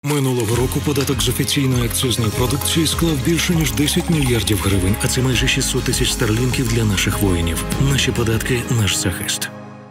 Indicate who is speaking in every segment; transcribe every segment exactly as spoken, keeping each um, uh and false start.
Speaker 1: Минулого року податок з офіційної акцизної продукції склав більше ніж десять мільярдів гривень, а це майже шістсот тисяч старлінків для наших воїнів. Наші податки – наш захист.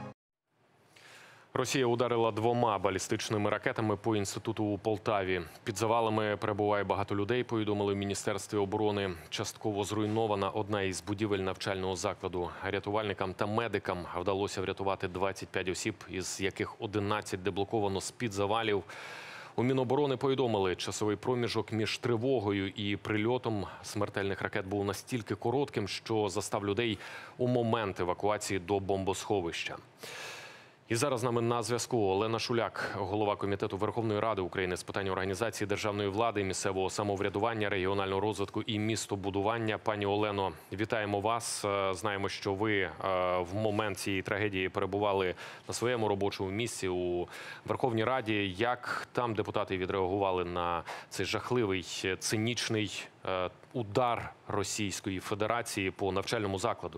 Speaker 2: Росія ударила двома балістичними ракетами по інституту у Полтаві. Під завалами перебуває багато людей, повідомили в Міністерстві оборони. Частково зруйнована одна із будівель навчального закладу. Рятувальникам та медикам вдалося врятувати двадцять п'ять осіб, із яких одинадцять деблоковано з-під завалів. У Міноборони повідомили, часовий проміжок між тривогою і прильотом смертельних ракет був настільки коротким, що застав людей у момент евакуації до бомбосховища. І зараз з нами на зв'язку Олена Шуляк, голова Комітету Верховної Ради України з питань організації державної влади, місцевого самоврядування, регіонального розвитку і містобудування. Пані Олено, вітаємо вас. Знаємо, що ви в момент цієї трагедії перебували на своєму робочому місці у Верховній Раді. Як там депутати відреагували на цей жахливий, цинічний удар Російської Федерації по навчальному закладу?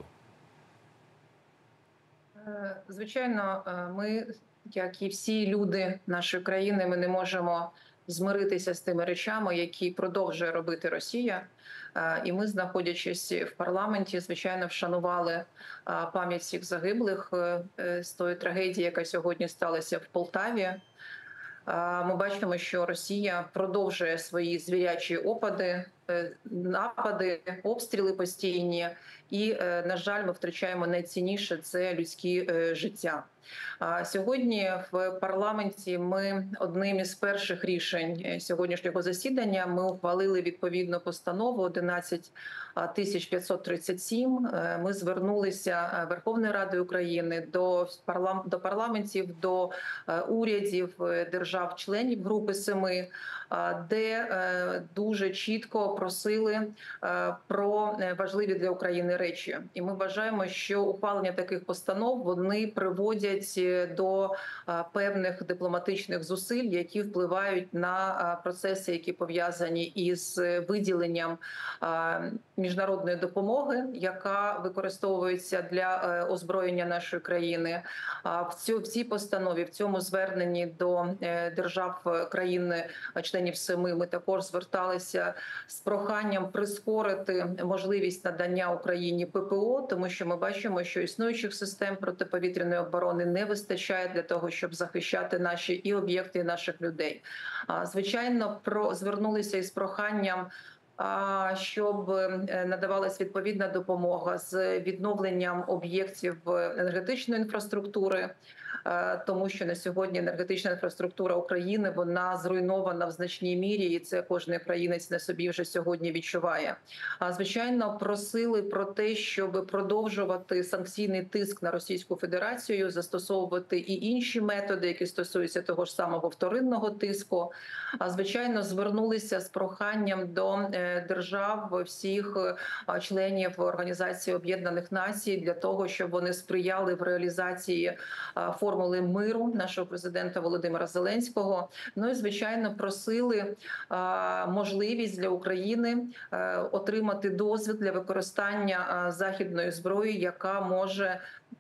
Speaker 3: Звичайно, ми, як і всі люди нашої країни, ми не можемо змиритися з тими речами, які продовжує робити Росія. І ми, знаходячись в парламенті, звичайно, вшанували пам'ять всіх загиблих з тої трагедії, яка сьогодні сталася в Полтаві. Ми бачимо, що Росія продовжує свої звірячі опади, напади, обстріли постійні. І, на жаль, ми втрачаємо найцінніше – це людські життя. Сьогодні в парламенті ми одним із перших рішень сьогоднішнього засідання ми ухвалили відповідну постанову одинадцять тисяч п'ятсот тридцять сім. Ми звернулися Верховної Ради України до до парламентів, до урядів держав-членів Групи Семи, де дуже чітко просили про важливі для України речі. І ми вважаємо, що ухвалення таких постанов вони приводять до певних дипломатичних зусиль, які впливають на процеси, які пов'язані із виділенням міжнародної допомоги, яка використовується для озброєння нашої країни. В цій постанові, в цьому зверненні до держав країн-членів Семи ми також зверталися з проханням прискорити можливість надання Україні ППО, тому що ми бачимо, що існуючих систем протиповітряної оборони не вистачає для того, щоб захищати наші і об'єкти, і наших людей. Звичайно, про звернулися із проханням, щоб надавалась відповідна допомога з відновленням об'єктів енергетичної інфраструктури, тому що на сьогодні енергетична інфраструктура України, вона зруйнована в значній мірі, і це кожен країнець на собі вже сьогодні відчуває. А звичайно, просили про те, щоб продовжувати санкційний тиск на Російську Федерацію, застосовувати і інші методи, які стосуються того ж самого вторинного тиску. А звичайно, звернулися з проханням до держав, всіх членів Організації Об'єднаних Націй для того, щоб вони сприяли в реалізації формули миру нашого президента Володимира Зеленського. Ну і, звичайно, просили можливість для України отримати дозвіл для використання західної зброї, яка може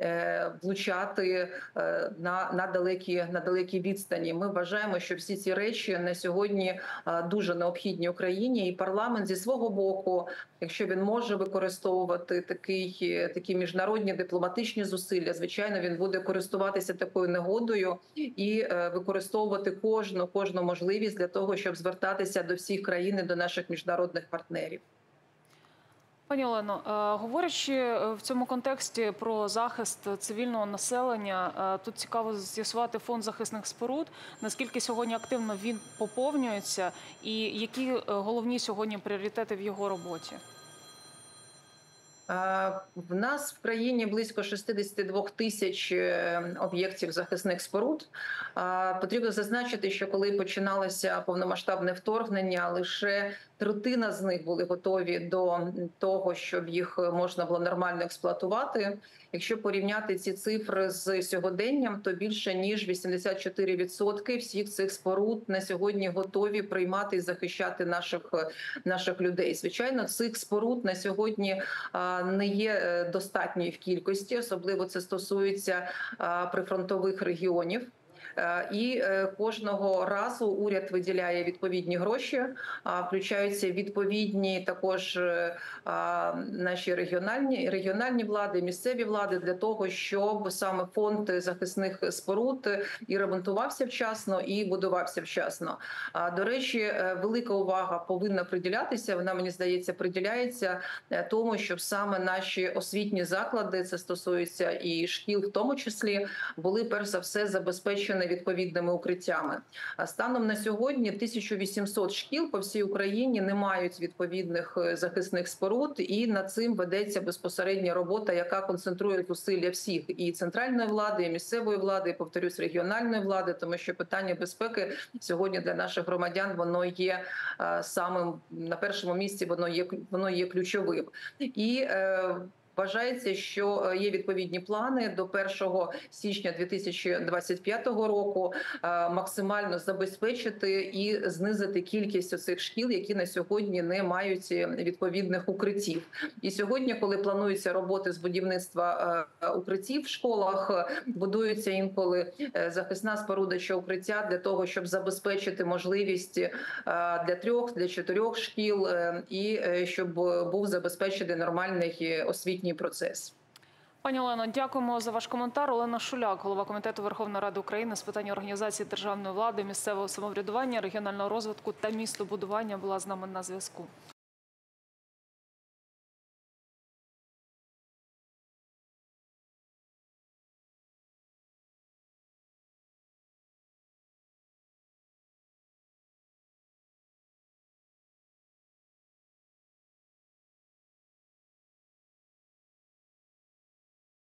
Speaker 3: влучати на, на, далекі, на далекі відстані. Ми вважаємо, що всі ці речі на сьогодні дуже необхідні Україні, і парламент зі свого боку, якщо він може використовувати такий, такі міжнародні дипломатичні зусилля, звичайно, він буде користуватися такою нагодою і використовувати кожну, кожну можливість для того, щоб звертатися до всіх країн і до наших міжнародних партнерів.
Speaker 4: Пані Олено, говорячи в цьому контексті про захист цивільного населення, тут цікаво з'ясувати фонд захисних споруд, наскільки сьогодні активно він поповнюється і які головні сьогодні пріоритети в його роботі?
Speaker 3: В нас в країні близько шістдесят два тисяч об'єктів захисних споруд. Потрібно зазначити, що коли починалося повномасштабне вторгнення, лише третина з них були готові до того, щоб їх можна було нормально експлуатувати. Якщо порівняти ці цифри з сьогоденням, то більше ніж вісімдесят чотири відсотки всіх цих споруд на сьогодні готові приймати і захищати наших, наших людей. Звичайно, цих споруд на сьогодні не є достатньою в кількості, особливо це стосується прифронтових регіонів. І кожного разу уряд виділяє відповідні гроші, включаються відповідні також наші регіональні, регіональні влади, місцеві влади для того, щоб саме фонд захисних споруд і ремонтувався вчасно, і будувався вчасно. До речі, велика увага повинна приділятися, вона, мені здається, приділяється тому, щоб саме наші освітні заклади, це стосується і шкіл в тому числі, були перш за все забезпечені відповідними укриттями. Станом на сьогодні тисяча вісімсот шкіл по всій Україні не мають відповідних захисних споруд, і над цим ведеться безпосередня робота, яка концентрує зусилля всіх – і центральної влади, і місцевої влади, і, повторюсь, регіональної влади, тому що питання безпеки сьогодні для наших громадян, воно є самим на першому місці, воно є, воно є ключовим. І вважається, що є відповідні плани до першого січня дві тисячі двадцять п'ятого року максимально забезпечити і знизити кількість оцих шкіл, які на сьогодні не мають відповідних укриттів. І сьогодні, коли плануються роботи з будівництва укриттів в школах, будується інколи захисна споруда чи укриття для того, щоб забезпечити можливість для трьох, для чотирьох шкіл і щоб був забезпечений нормальний освітній процес.
Speaker 4: Пані Олено, дякуємо за ваш коментар. Олена Шуляк, голова Комітету Верховної Ради України з питань організації державної влади, місцевого самоврядування, регіонального розвитку та містобудування, була з нами на зв'язку.